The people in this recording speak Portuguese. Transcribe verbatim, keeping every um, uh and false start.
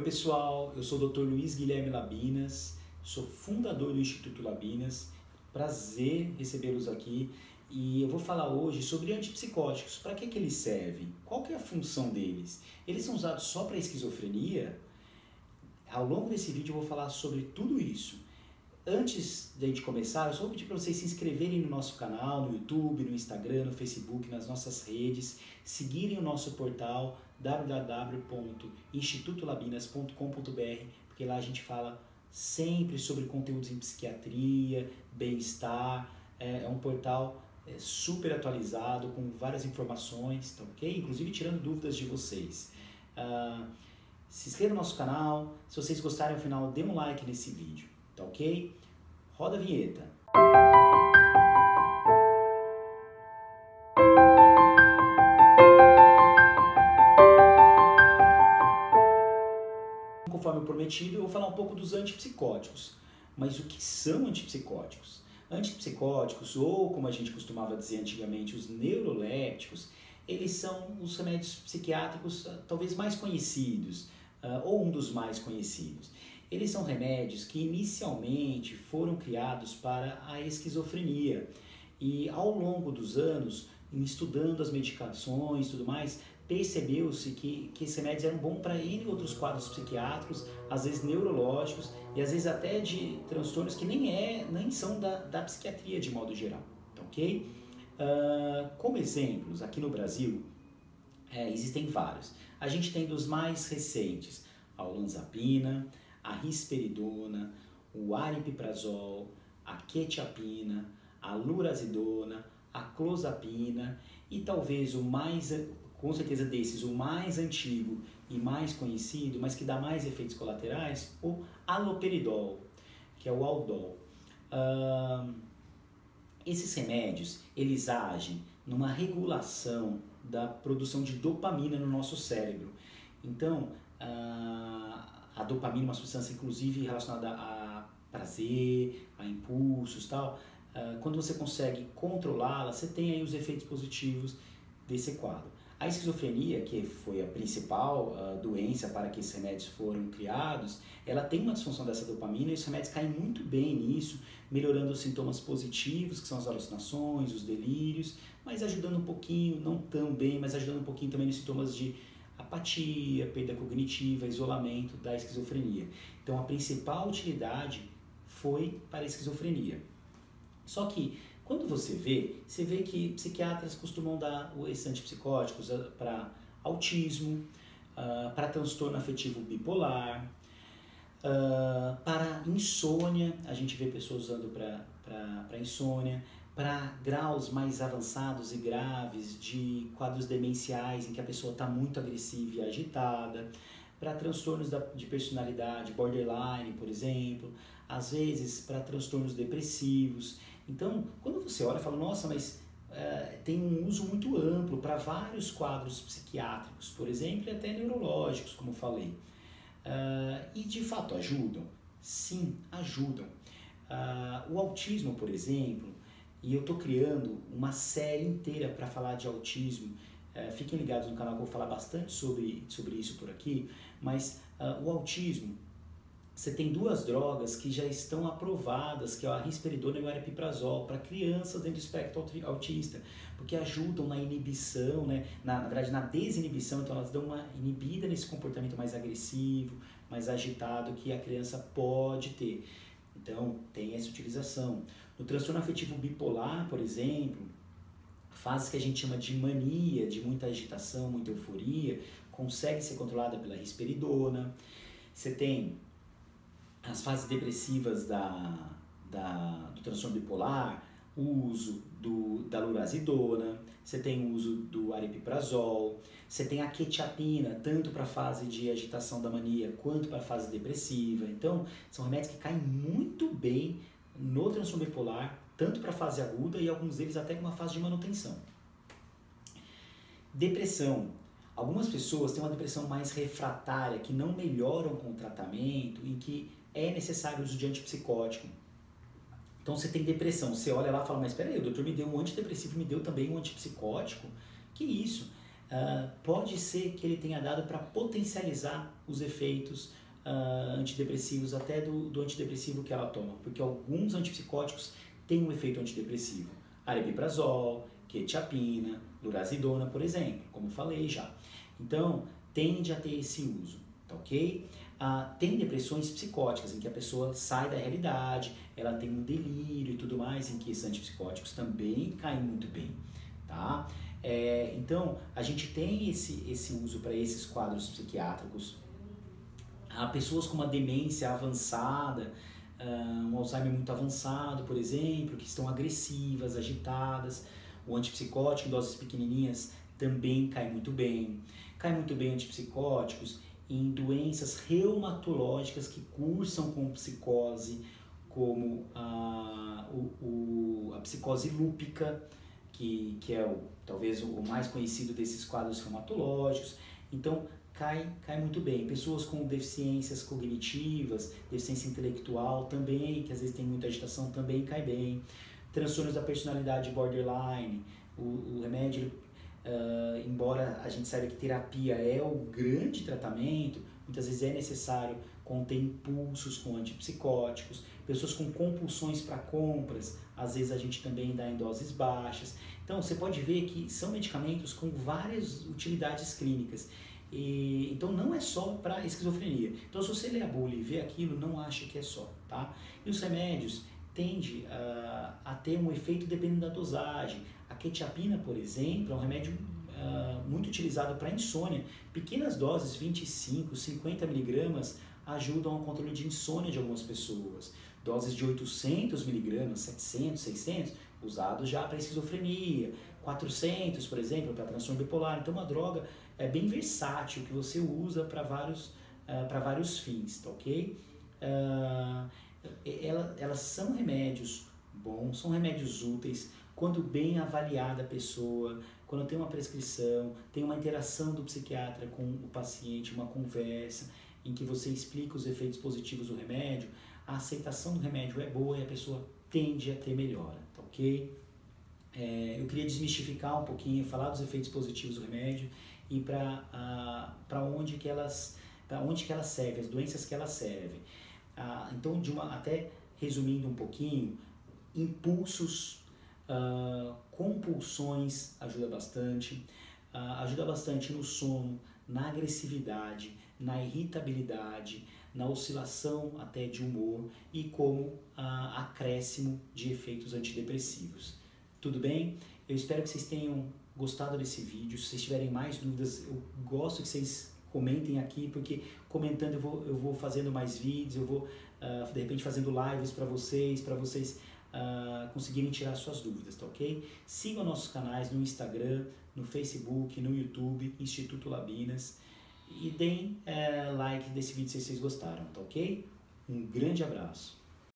pessoal, eu sou o doutor Luiz Guilherme Labinas, sou fundador do Instituto Labinas, prazer recebê-los aqui e eu vou falar hoje sobre antipsicóticos. Para que, que eles servem? Qual que é a função deles? Eles são usados só para esquizofrenia? Ao longo desse vídeo eu vou falar sobre tudo isso. Antes de a gente começar, eu só vou pedir para vocês se inscreverem no nosso canal, no YouTube, no Instagram, no Facebook, nas nossas redes, seguirem o nosso portal w w w ponto instituto labinas ponto com ponto b r, porque lá a gente fala sempre sobre conteúdos em psiquiatria, bem-estar, é, é um portal é, super atualizado, com várias informações, tá ok? Inclusive tirando dúvidas de vocês. Uh, se inscreva no nosso canal, se vocês gostarem ao final, dê um like nesse vídeo. Tá ok? Roda a vinheta. Conforme prometido, eu vou falar um pouco dos antipsicóticos. Mas o que são antipsicóticos? Antipsicóticos, ou como a gente costumava dizer antigamente, os neurolépticos, eles são os remédios psiquiátricos talvez mais conhecidos, ou um dos mais conhecidos. Eles são remédios que inicialmente foram criados para a esquizofrenia e ao longo dos anos, em estudando as medicações e tudo mais, percebeu-se que, que esses remédios eram bons para N outros quadros psiquiátricos, às vezes neurológicos e às vezes até de transtornos que nem, é, nem são da, da psiquiatria de modo geral, tá ok? Uh, como exemplos, aqui no Brasil, é, existem vários. A gente tem dos mais recentes, a olanzapina, a risperidona, o aripiprazol, a quetiapina, a lurazidona, a clozapina e talvez o mais, com certeza desses, o mais antigo e mais conhecido, mas que dá mais efeitos colaterais, o haloperidol, que é o Haldol. Uh, esses remédios, eles agem numa regulação da produção de dopamina no nosso cérebro. Então, uh, a dopamina é uma substância, inclusive, relacionada a prazer, a impulsos e tal. Uh, quando você consegue controlá-la, você tem aí os efeitos positivos desse quadro. A esquizofrenia, que foi a principal uh, doença para que esses remédios foram criados, ela tem uma disfunção dessa dopamina e os remédios caem muito bem nisso, melhorando os sintomas positivos, que são as alucinações, os delírios, mas ajudando um pouquinho, não tão bem, mas ajudando um pouquinho também nos sintomas de apatia, perda cognitiva, isolamento da esquizofrenia. Então a principal utilidade foi para a esquizofrenia. Só que quando você vê, você vê que psiquiatras costumam dar esses antipsicóticos para autismo, uh, para transtorno afetivo bipolar, uh, para insônia, a gente vê pessoas usando para insônia, para graus mais avançados e graves de quadros demenciais em que a pessoa está muito agressiva e agitada, para transtornos da, de personalidade, borderline, por exemplo, às vezes para transtornos depressivos. Então, quando você olha e fala, nossa, mas uh, tem um uso muito amplo para vários quadros psiquiátricos, por exemplo, e até neurológicos, como falei. Uh, e de fato ajudam? Sim, ajudam. Uh, o autismo, por exemplo, e eu estou criando uma série inteira para falar de autismo. Uh, fiquem ligados no canal que eu vou falar bastante sobre, sobre isso por aqui. Mas uh, o autismo, você tem duas drogas que já estão aprovadas, que é a risperidona e o aripiprazol, para crianças dentro do espectro autista, porque ajudam na inibição, né? na, na verdade na desinibição, então elas dão uma inibida nesse comportamento mais agressivo, mais agitado que a criança pode ter. Então tem essa utilização. No transtorno afetivo bipolar, por exemplo, fases que a gente chama de mania, de muita agitação, muita euforia, consegue ser controlada pela risperidona. Você tem as fases depressivas da, da, do transtorno bipolar, o uso do, da lurazidona, você tem o uso do aripiprazol, você tem a quetiapina, tanto para a fase de agitação da mania quanto para a fase depressiva. Então, são remédios que caem muito bem no transtorno bipolar, tanto para a fase aguda e alguns deles até com uma fase de manutenção. Depressão. Algumas pessoas têm uma depressão mais refratária, que não melhoram com o tratamento, em que é necessário o uso de antipsicótico. Então você tem depressão, você olha lá e fala, mas espera aí, o doutor me deu um antidepressivo, me deu também um antipsicótico? Que isso? uh, pode ser que ele tenha dado para potencializar os efeitos uh, antidepressivos até do, do antidepressivo que ela toma, porque alguns antipsicóticos têm um efeito antidepressivo. Aripiprazol, quetiapina, lurazidona, por exemplo, como eu falei já. Então, tende a ter esse uso, tá ok? Ah, tem depressões psicóticas, em que a pessoa sai da realidade, ela tem um delírio e tudo mais, em que esses antipsicóticos também caem muito bem, tá? É, então, a gente tem esse, esse uso para esses quadros psiquiátricos. Há pessoas com uma demência avançada, uh, um Alzheimer muito avançado, por exemplo, que estão agressivas, agitadas. O antipsicótico em doses pequenininhas também cai muito bem. Cai muito bem antipsicóticos em doenças reumatológicas que cursam com psicose, como a, o, o, a psicose lúpica, que, que é o, talvez o mais conhecido desses quadros reumatológicos. Então, cai, cai muito bem. Pessoas com deficiências cognitivas, deficiência intelectual também, que às vezes tem muita agitação, também cai bem. Transtornos da personalidade borderline, o, o remédio, uh, embora a gente saiba que terapia é o grande tratamento, muitas vezes é necessário conter impulsos com antipsicóticos. Pessoas com compulsões para compras, às vezes a gente também dá em doses baixas. Então você pode ver que são medicamentos com várias utilidades clínicas. E, então não é só para esquizofrenia. Então se você lê a bula e vê aquilo, não acha que é só, tá? E os remédios tendem uh, a ter um efeito dependendo da dosagem. A quetiapina, por exemplo, é um remédio uh, muito utilizado para insônia. Pequenas doses, vinte e cinco, cinquenta miligramas, ajudam ao controle de insônia de algumas pessoas. Doses de oitocentos miligramas, setecentos, seiscentos, usados já para esquizofrenia. quatrocentos, por exemplo, para transtorno bipolar. Então, uma droga é bem versátil, que você usa para vários, uh, para vários fins, tá ok? Uh, ela, elas são remédios bons, são remédios úteis, quando bem avaliada a pessoa, quando tem uma prescrição, tem uma interação do psiquiatra com o paciente, uma conversa, em que você explica os efeitos positivos do remédio, a aceitação do remédio é boa e a pessoa tende a ter melhora, tá ok? É, eu queria desmistificar um pouquinho, falar dos efeitos positivos do remédio e para uh, para onde que elas, para onde que elas servem, as doenças que elas servem. Uh, então, de uma, até resumindo um pouquinho, impulsos, uh, compulsões ajuda bastante, uh, ajuda bastante no sono, na agressividade, na irritabilidade, na oscilação até de humor e como uh, acréscimo de efeitos antidepressivos. Tudo bem? Eu espero que vocês tenham gostado desse vídeo. Se vocês tiverem mais dúvidas, eu gosto que vocês comentem aqui, porque comentando eu vou, eu vou fazendo mais vídeos, eu vou uh, de repente fazendo lives para vocês, para vocês uh, conseguirem tirar suas dúvidas, tá ok? Sigam nossos canais no Instagram, no Facebook, no YouTube, Instituto Labinas, e deem uh, like desse vídeo se vocês gostaram, tá ok? Um grande abraço!